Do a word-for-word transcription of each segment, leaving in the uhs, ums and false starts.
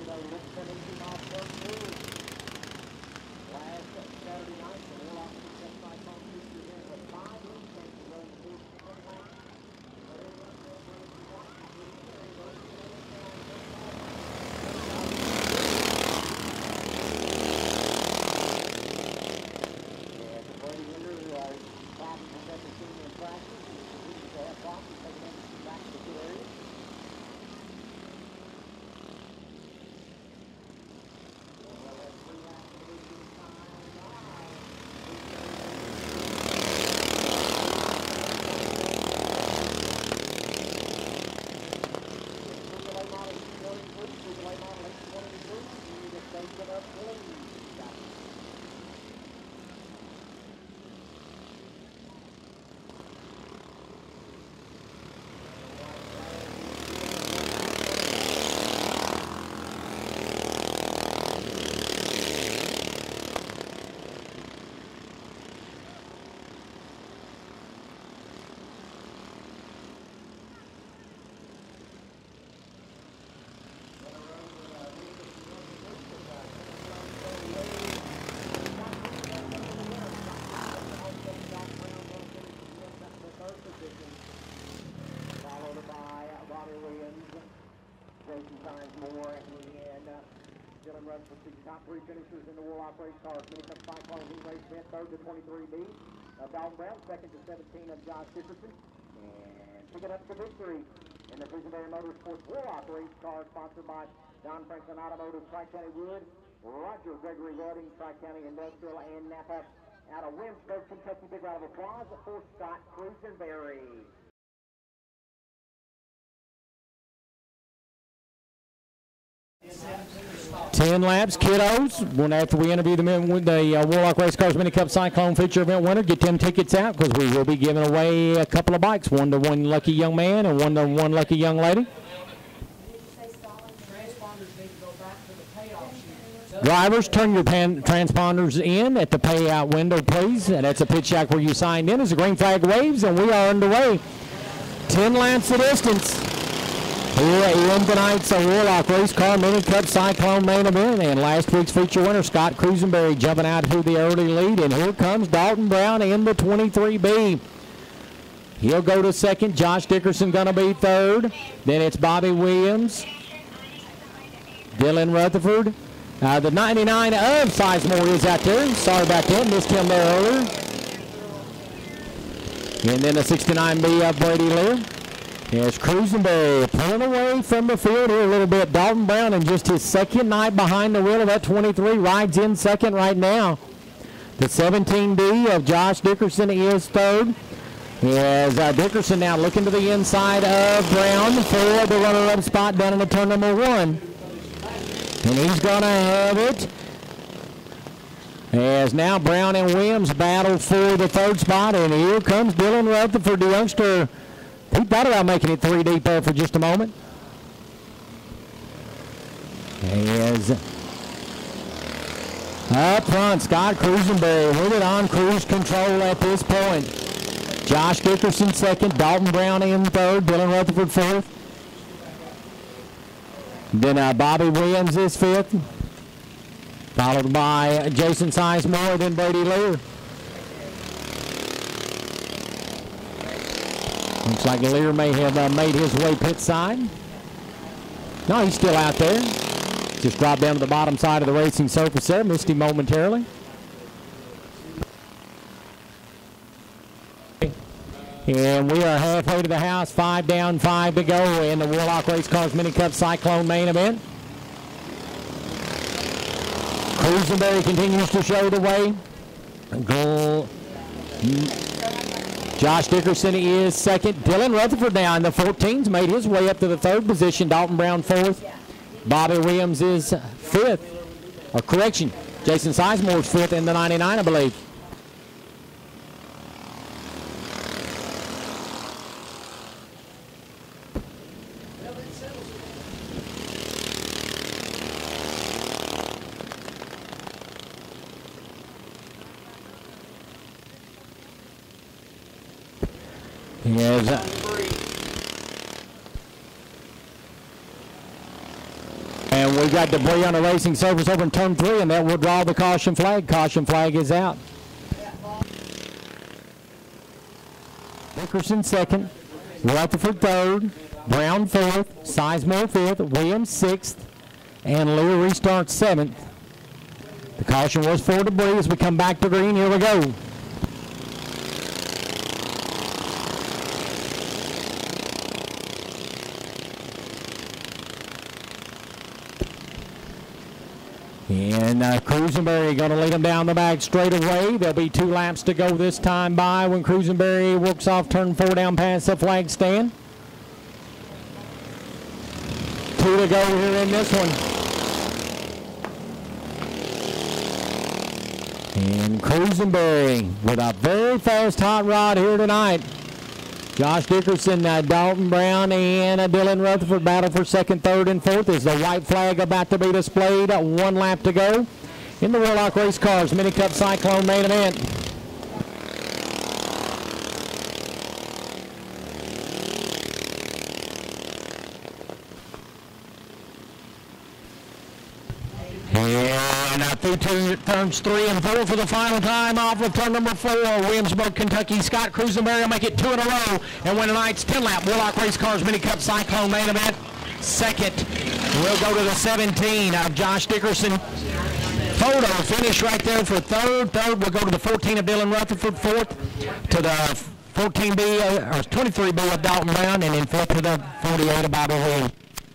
Top three finishers in the Warlock race cars. Mini Cup Cyclone, he raced in third to twenty-three B. Uh, Dalton Brown, second to seventeen of Josh Dickerson. And picking up the victory in the Visionary Motorsports Warlock race car, sponsored by Don Franklin Automotive, Tri-County Wood, Roger Gregory Welding, Tri-County Industrial, and Napa. Out of Williamsburg, Kentucky. Big round of applause for Scott Cruisenberry. Ten laps, kiddos. When after we interview the, the uh, Warlock Race Cars Mini Cup Cyclone Feature Event winner, get them tickets out because we will be giving away a couple of bikes, one to one lucky young man and one to one lucky young lady. Drivers, turn your pan transponders in at the payout window, please. And that's a pit shack where you signed in as the green flag waves, and we are underway. Ten laps the distance. Here in tonight's uh, Warlock Race Car Mini Cup Cyclone main event, and last week's feature winner, Scott Cruisenberry, jumping out to the early lead. And here comes Dalton Brown in the twenty-three B. He'll go to second. Josh Dickerson going to be third. Then it's Bobby Williams, Dylan Rutherford. Uh, the ninety-nine of Sizemore is out there. Sorry about that. Missed him there earlier. And then the sixty-nine B of Brady Lear. Here's Cruisenberry pulling away from the field here a little bit. Dalton Brown in just his second night behind the wheel of that twenty-three rides in second right now. The seventeen B of Josh Dickerson is third. As uh, Dickerson now looking to the inside of Brown for the runner-up spot down in the turn number one. And he's going to have it. As now Brown and Williams battle for the third spot. And here comes Dylan Rutherford, the youngster. He thought about making it three deep there for just a moment. As up front, Scott Cruisenberry with it on cruise control at this point. Josh Dickerson second, Dalton Brown in third, Dylan Rutherford fourth. Then uh, Bobby Williams is fifth, followed by Jason Sizemore, then Brady Lear. Looks like Lear may have uh, made his way pit side. No, he's still out there. Just dropped down to the bottom side of the racing surface there. Missed him momentarily. And we are halfway to the house. Five down, five to go in the Warlock Race Cars Mini Cup Cyclone main event. Cruisenberry continues to show the way. Goal. Josh Dickerson is second. Dylan Rutherford now in the fourteens made his way up to the third position. Dalton Brown fourth. Bobby Williams is fifth. Or correction, Jason Sizemore is fifth in the ninety-nine, I believe. Yes. And And we got debris on the racing surface over in turn three, and that will draw the caution flag. Caution flag is out. Dickerson second, Rutherford third, Brown fourth, Sizemore fifth, Williams sixth, and Lear restarts seventh. The caution was for debris as we come back to green. Here we go. And uh, Cruisenberry going to lead them down the back straight away. There'll be two laps to go this time by when Cruisenberry works off turn four down past the flag stand. Two to go here in this one. And Cruisenberry with a very fast hot rod here tonight. Josh Dickerson, uh, Dalton Brown, and uh, Dylan Rutherford battle for second, third, and fourth. Is the white flag about to be displayed? Uh, one lap to go in the Warlock Race Cars Mini Cup Cyclone main event. And uh, through two, turns three and four for the final time off of turn number four. Williamsburg, Kentucky. Scott Cruisenberry will make it two in a row and win tonight's ten lap Warlock Race Cars Mini Cup Cyclone main event. Second, we'll go to the seventeen of Josh Dickerson. Photo finish right there for third. Third, we'll go to the fourteen of Dylan Rutherford. Fourth to the fourteen B, uh, or twenty-three B of Dalton Brown, and then fifth to the forty-eight of Bobby Williams.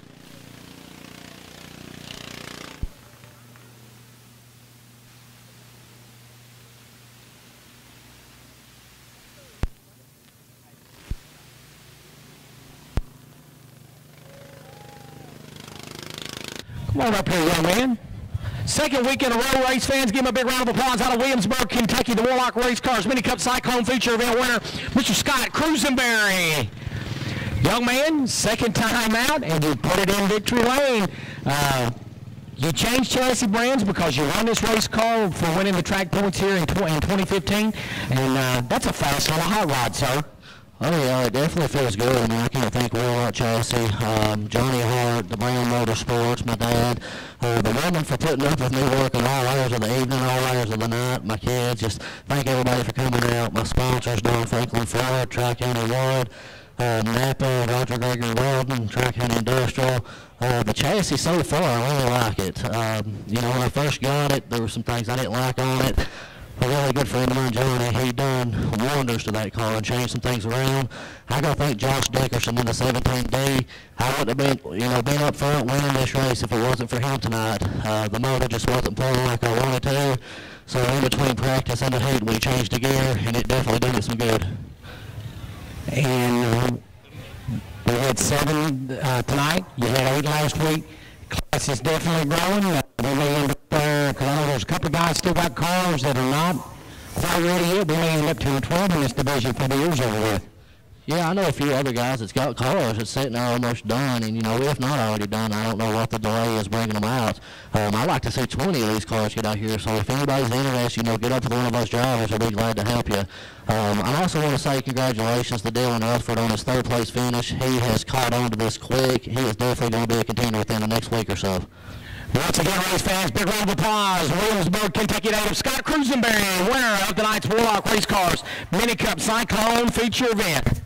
Come on up here, young man. Second week in a row, race fans, give him a big round of applause out of Williamsburg, Kentucky, the Warlock Race Cars Mini Cup Cyclone feature event winner, Mister Scott Cruisenberry. Young man, second time out, and you put it in victory lane. Uh, you changed chassis brands because you won this race car for winning the track points here in, tw in twenty fifteen, and uh, that's a fast little hot rod, sir. Oh yeah, it definitely feels good. I mean, I can't thank Warlock Chassis, um, Johnny Hart, the Brown Motorsports, my dad, uh, the women for putting up with me working all hours of the evening, all hours of the night, my kids. Just thank everybody for coming out. My sponsors, Don Franklin Ford, Tri-County Wood, uh, Napa, Roger Gregory Weldon, Tri-County Industrial. Uh, the chassis so far, I really like it. Um, you know, when I first got it, there were some things I didn't like on it. A really good friend of mine, Johnny, he done wonders to that car and changed some things around. I got to thank Josh Dickerson in the seventeen D. I wouldn't have been, you know, been up front winning this race if it wasn't for him tonight. Uh, the motor just wasn't pulling like I wanted to. So in between practice and the heat, we changed the gear, and it definitely did it some good. And uh, we had seven uh, tonight. You had eight last week. Class is definitely growing. Uh, we may end up there, because I know there's a couple of guys still got cars that are not quite ready yet. We may end up ten or twelve in this division for the years over with. Yeah, I know a few other guys that's got cars that's sitting there almost done, and, you know, if not already done, I don't know what the delay is bringing them out. Um, I'd like to see twenty of these cars get out here, so if anybody's interested, you know, get up with one of those drivers. We'll be glad to help you. Um, I also want to say congratulations to Dylan Rutherford on his third place finish. He has caught on to this quick. He is definitely going to be a contender within the next week or so. Once again, race fans, big round of applause. Williamsburg, Kentucky native Scott Cruisenberry, winner of tonight's Warlock Race Cars Mini Cup Cyclone feature event.